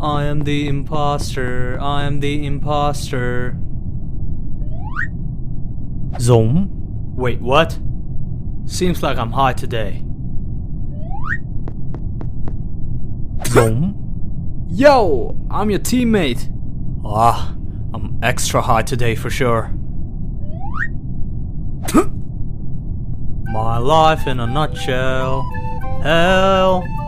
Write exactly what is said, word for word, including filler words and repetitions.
I am the imposter. I am the imposter. Zoom? Wait, what? Seems like I'm high today. Zoom? Yo, I'm your teammate. Ah, I'm extra high today for sure. My life in a nutshell. Hell.